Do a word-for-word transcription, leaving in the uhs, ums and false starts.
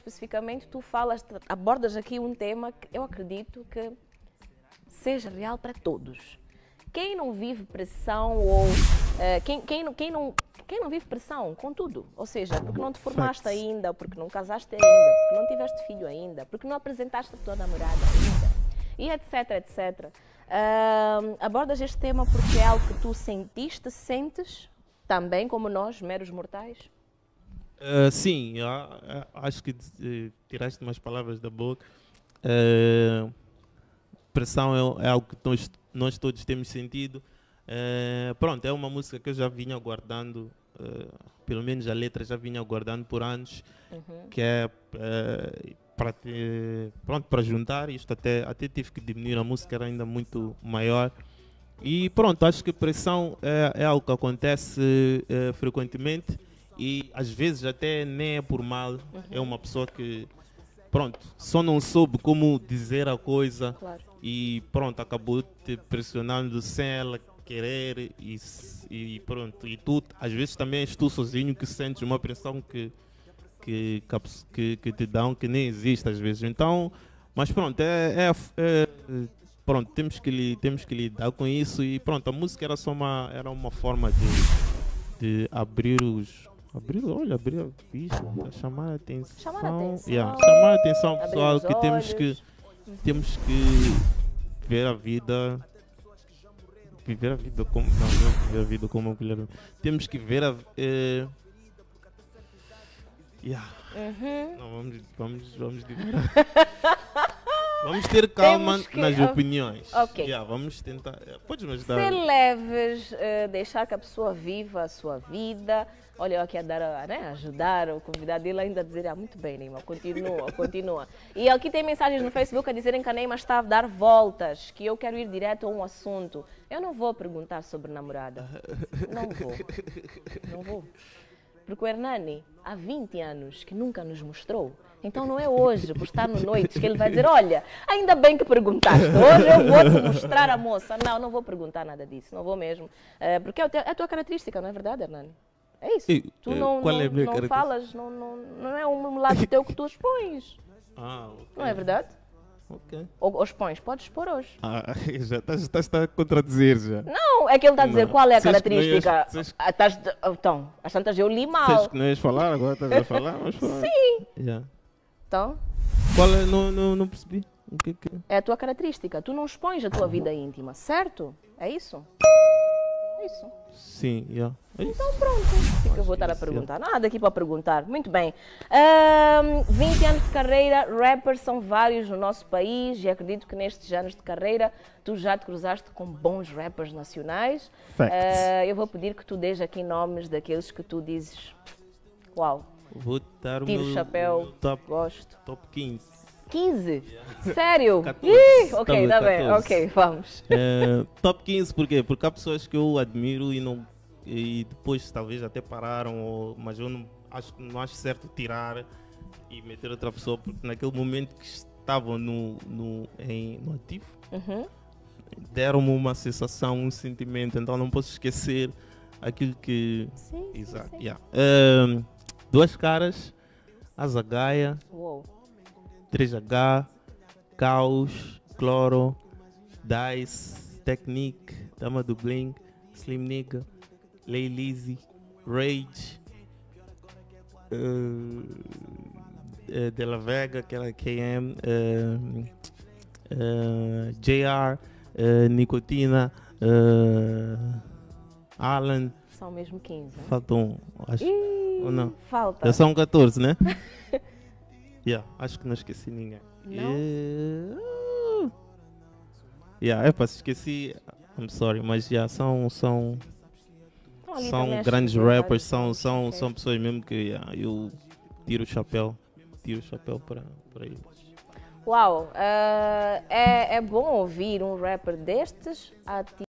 especificamente, tu falas, abordas aqui um tema que eu acredito que seja real para todos. Quem não vive pressão ou uh, quem, quem, não, quem, não, quem não vive pressão com tudo, ou seja, porque não te formaste Facts. ainda, porque não casaste ainda, porque não tiveste filho ainda, porque não apresentaste a tua namorada ainda, e etc, et cetera. Uh, abordas este tema porque é algo que tu sentiste, sentes, também como nós, meros mortais? Uh, sim, eu, a- acho que uh, tiraste umas palavras da boca. Uh, pressão é, é algo que nós, nós todos temos sentido. Uh, pronto, é uma música que eu já vinha aguardando, uh, pelo menos a letra já vinha aguardando por anos, Uhum. que é uh, para ter, pronto, para juntar isto, até, até tive que diminuir, a música era ainda muito maior. E pronto, acho que pressão é, é algo que acontece uh, frequentemente e às vezes até nem é por mal, Uhum. é uma pessoa que, pronto, só não soube como dizer a coisa. Claro. E pronto, acabou te pressionando sem ela querer e, s- e pronto. E tu, às vezes também és tu sozinho que sentes uma pressão que, que, que, a pes- que, que te dão que nem existe às vezes. Então, mas pronto, é, é, é- pronto, temos que, li, temos que lidar com isso e pronto, a música era só uma, era uma forma de, de abrir os... Abrir, olha, abrir a vista, para chamar a atenção. Chamar a atenção. Yeah, chamar a atenção, Abrir pessoal, os que temos que olhos. temos que ver a vida, viver a vida como, não, não é viver a vida como uma mulher, temos que ver a, eh, yeah. Uhum. Não, vamos, vamos, vamos, dizer- vamos ter calma Temos que- nas ok. opiniões. Ok. Yeah, vamos tentar, eh, podes me ajudar? Ser leves, eh, deixar que a pessoa viva a sua vida. Olha, eu aqui a dar, a, né, ajudar o convidado dele ainda a dizer, ah, muito bem, Neymar, continua, continua. E aqui tem mensagens no Facebook a dizerem que a Neymar está a dar voltas, que eu quero ir direto a um assunto. Eu não vou perguntar sobre namorada. Não vou. Não vou. Porque o Hernani, há vinte anos, que nunca nos mostrou. Então não é hoje, por estar no Noites, que ele vai dizer, olha, ainda bem que perguntaste, hoje eu vou te mostrar a moça. Não, não vou perguntar nada disso, não vou mesmo. Eh, porque é o teu- é a tua característica, não é verdade, Hernani? É isso. E, Tu eh, não, qual não, é a minha não característica? falas, não, não, não é um lado teu que tu expões. Ah, ok. Não é verdade? Ok. Ou, ou expões? Podes expor hoje. Ah, já estás, estás a contradizer já. Não, é que ele está a dizer Não. qual é a Disseste que não ias- característica. disseste- Ah, estás de- então, às tantas eu li Sabes mal. que não ias falar, agora estás a falar, vamos falar. Sim. Yeah. Então, Qual é? Não, não, não percebi. O que é que é? é a tua característica. Tu não expões a tua vida íntima, certo? É isso? É isso. Sim, yeah. É isso. Então pronto, o que, que eu vou Acho estar a isso, perguntar? Nada aqui para perguntar. Muito bem. Ahm, vinte anos de carreira, rappers são vários no nosso país e acredito que nestes anos de carreira tu já te cruzaste com bons rappers nacionais. Facts. Ah, eu vou pedir que tu dês aqui nomes daqueles que tu dizes, uau, Vou dar o tiro meu, o chapéu, o meu top, gosto. top quinze. quinze? Sério? catorze. Ih, ok, Tá tá bem, bem, catorze. ok, vamos. Eh, top quinze por quê? Porque há pessoas que eu admiro e, não, e depois talvez até pararam, ou, mas eu não acho, não acho certo tirar e meter outra pessoa, porque naquele momento que estavam no, no, em, no ativo, Uhum. deram-me uma sensação, um sentimento, então não posso esquecer aquilo que... Sim, sim, Exato, sim. yeah. Ehm, Duas Caras, Azagaia, Uou. três H, Caos, Cloro, Dice, Technique, Dama do Bling, Slim Nigga, Lay Lizzy, Rage, uh, uh, De La Vega, aquela K M, uh, uh, J R, uh, Nicotina, uh, Alan, São mesmo quinze, né? faltam, acho, Ih, ou não? falta. Já são catorze, né? Yeah, acho que não esqueci ninguém. Não? Yeah, yeah é para se esqueci. I'm sorry, mas yeah, são, são, Então, ali também são acho grandes que tem rappers, vários são, nomes, são, ok. são pessoas mesmo que yeah, eu tiro o chapéu. Tiro o chapéu para, para eles. Uau, ah, é, é bom ouvir um rapper destes a ti